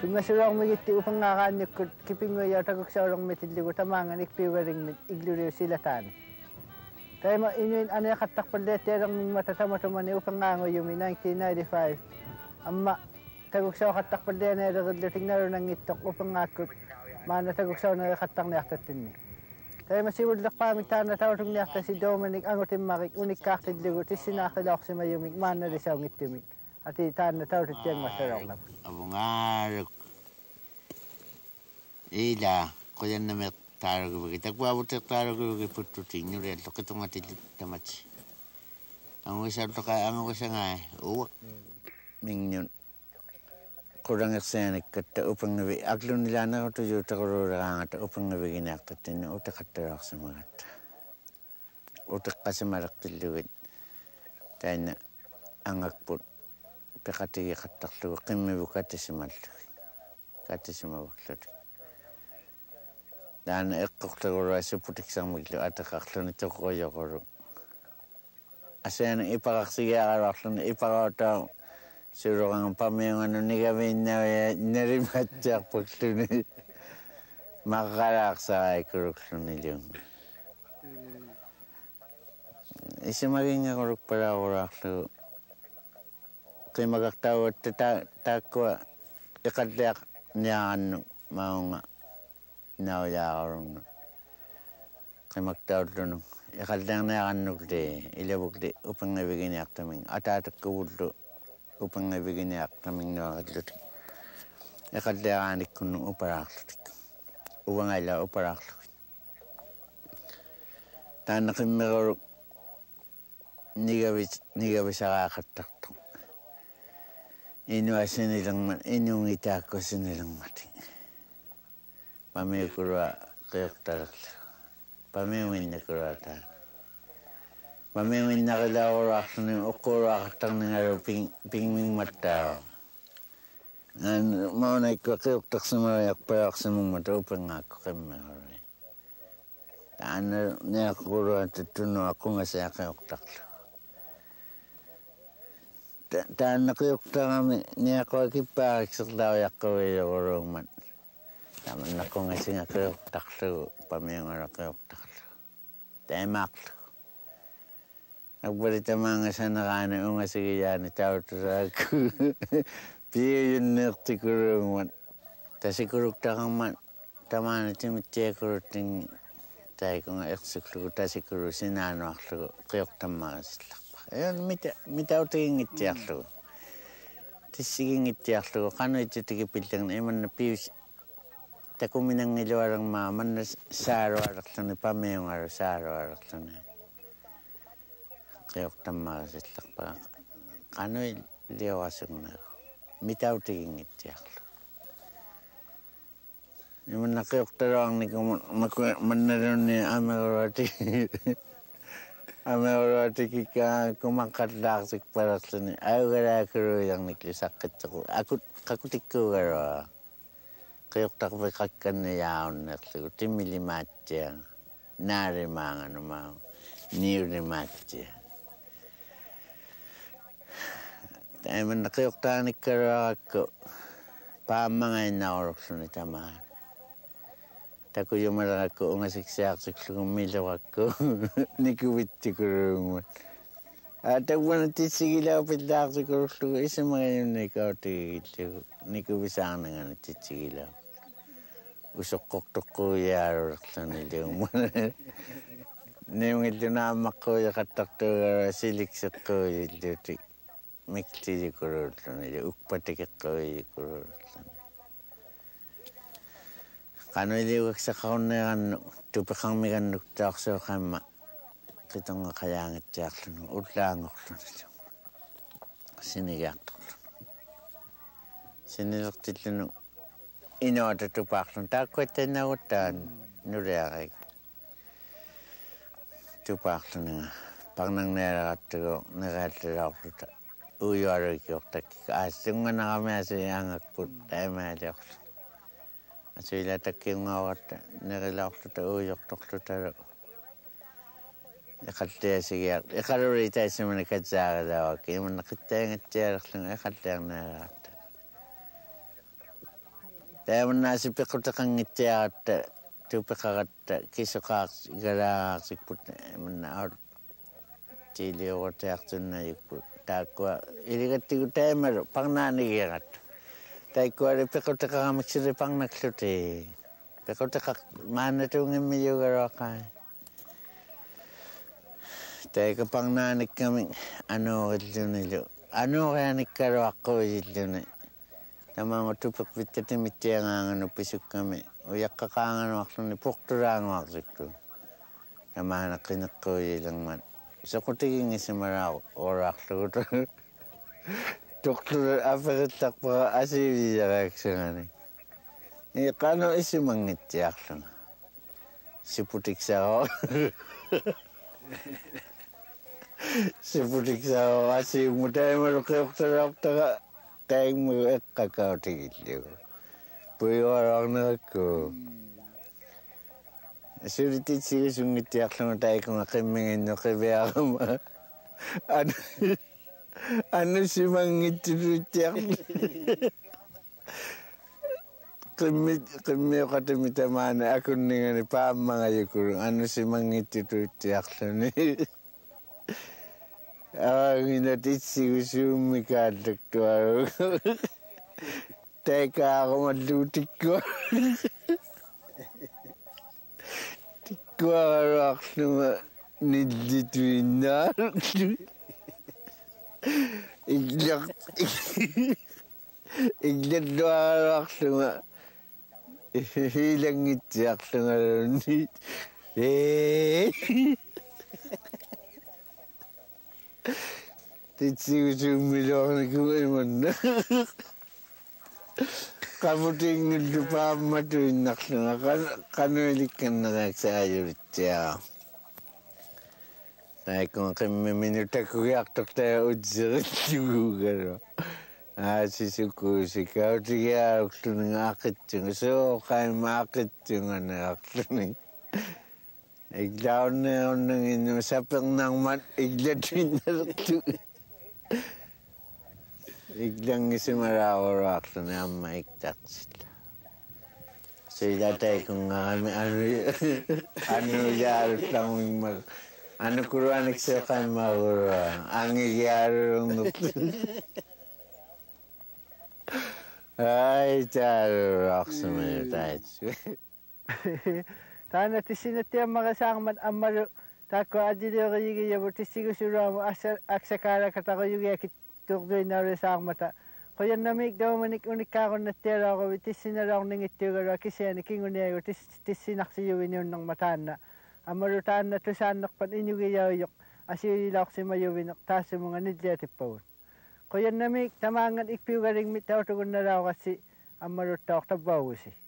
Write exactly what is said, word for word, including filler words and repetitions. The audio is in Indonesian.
Tumasurang magiti upang ngakanyok kipingoy at aguksaurang metiligo tamangan ikpiwaring igluriw silatan. Tayo ma Inuit ano yung katakpalit yung matatama-tumani upang ngangoy yung nineteen ninety-five. Amma taguksaw katakpalit na yung ragudluting na rin ng itok upang ngakot mana taguksaw na katang niyaktatin ni. Tayo masiwudlak pa amigtaan na tawag niyakta si Dominic Angutimmarik unik kaktidligo tis sinakilak si mayumig mana risaw ngitumig. At itaan na tawag tiyang masarang na. Abungarok. Ila, kuyan na may taro ko bagi. Tagpabot ang taro ko bagi pututing nyo rin. Lukit ang matilit na matsi. Ang usap to ka, ang usap nga eh. Uwa. Mingyon. Kurang eksayanik kata upang nabi. Aglo nila na ko tuyo takurura nga ta upang nabi ginaktatin. Utak katarak sa mga ta. Utak kasamarak tiluwid. Tayo na angakput. Pekati kataklu kami bukati simal. Kati simawaklu. Dan ekok tagura si putik sang maglo at kaklo nito ko yokoro. Asen ipakaksiya karaklo na ipakata suro kang pamiyong ano ni gawin na narimatyak paglo ni makakarak sa ay kuruklo nilyung. Isi maging nga kuruk para kuraklo. Kaya magaktawa at takwa ikadyak niya ano mga nauyakaroon. Kaya magtawad doon. Ikadyak niya ano di ilabog di upang nabigyan niya kaming atatak kawulo upang nabigyan niya kaming nakakadlut. Ikadyak anik ko nung uparaklut. Uwang ayla uparaklut. Tanak yung makarok nigawis sa kakatakto. Inuit sinilang man, inyong itako sinilang mati. Pamikura kayok tarakla. Pamiwin na kurata. Pamiwin na kailawarak ng ukurak tang nga ping pingming mata. An maunay ko kayok tak sa marayak payak sa mong mata upang ako kay maray. Taan na niya kura at tuno ako nga sa kayok takla. Taan na kayok kami niya ko kiparik sa daw ko yung orong man. Taman na ko nga siya kayok taklo, pamiyang ara kayok taklo. Tayo maklo. Nagbalik ang mga sa nakana yung nga sige yan, itaw to sa ako. Piyo yun nakti kurong man. Tasi kurok takang man. Tama na timitiya kurok ting tayo ko nga eksiklo, tasi kurok sinano aklo, kayok tama sila. Ayun, mitaw tingin itiyak lo. Tisiging itiyak lo. Kano ito tigipil na iman na piyos. Tako minang niliwarang maman na saro-arak lang na pamayong araw, saro-arak lang na. Kayok tama sitlak pa. Kano liwasag na ako. Mitaw tingin itiyak lo. Iman na kayok tarang ni mannaroon ni Amarati. Amarati kika kumakatlak para sa ni. Ayaw gara karo yung niklisakit ako. Ako kakutik ko gara. Kayok takbay kakan na yaon na ko. Timilimatya. Narimang ano mga. Nirimatya. Tayo man na kayok tanik karo ako. Pamangay na orok sa nitamaan. Tako yung marang ako, nga siksak-siksak umilaw ako. Nikuwiti ko rin. At ako na tisigilaw, pitak siguro ko. Isa mga yun na ikaw, nikuwisang na nga na tisigilaw. Usok-kok-tok ko yaro sa nila. Niyong ito namak ko, yakatak to, siliksok ko, ito. Mikti ko rin sa nila. Ukpatikak ko, ito rin sa nila. Kano iliwag sa kaon na yan, tupakang may ganuk tak sa kama. Kitang nga kayangit jak lang, utlangok lang ito. Sinigak lang. Sinilaktit lang, inota tupak lang. Takwet tayo na utan, nureakay. Tupak lang nga. Pag nang narakat ko, narakat ko, uyaro ko, takikaas. Yung nga nakamasa yung angakput, tayo mahalik ko. Aso ila taking ngawat nilalaw ko to uyok tok to taro. Ikatte sige. Ikaruri tayo sa mga katsaga daw. Kaya man nakita yung atyarak lang ikatte ang narat. Tayo nasi pekutakang ngitiata, tupekakata, kisokaks, igaraksik puta, mana out. Chili o teaktun na ikut. Takwa, iligatigu tayo maro, pang nanigirat. Tayo kwa rin pekutakang magsiri pang naksute. Pekutakak, mana tungin miyo garakay. Tayo ka pang nanik kami, ano ito nilo. Ano kaya nikaro ako ito na. Tama mo tupak bitit ni miti ang ano pisuk kami. Uyak kakangan waktu ni pukturang waktu itu. Tama na kinako ilang man. So kung tiging isimaraw orak to to. Doktor apa tak pa asili reaksyon ni. Eh kano isimangit reaksyon. Si putik sa Si putik sa asi muday mo doktor doktor kayak mo kakao tigil ko. Puyo orang nako. Sulit sih sungit ya kalau tayo kung akimingin no kaya ako ma. Ano ano si mangit ya. Kami kami kata minta mana aku ningan pa mga yukur ano si mangit ya ni. Ah, hinatid si sumika doktor. Teka ako madutik ko. Tikwa arak na nidituinar. Iglak iglak do arak na hilang ityak na ni. Eh. Titsi sumilong ko man. Kamu tinggal di pama tu nak nak kan kanu ikan nak saya dia. Saya kau kami minta kuyak tak saya ujar juga. Ah si suku si kau dia waktu ngakit jeung so kai makit jeung anak ni. Iglaw na nang ino sapang nang mat iglatin na tu. Iglang isimaraw waktu na maiktak sila. So ilatay kung ano ano ano yaro lang mag ano kuruan iksa kay magura ang yaro ng ay yaro waktu na tayo. Tana tisinati makasang man amaro tako adilo kayigi yabo tisigo suramu aksakara katako yugi akit tukdoy na resang mata. Kaya namig Dominic Angutimmarik na tira ko tisinaraw ng itugaro kasi ni kingunayo tisinakasiyuin yun ng matan na amarutan na tusanak pan inyugiyayok asililak si mayuwin taso mga nidleti po. Kaya namig tamangan ikpiugaring mitaw tugon na raw kasi amarutak tabaw si.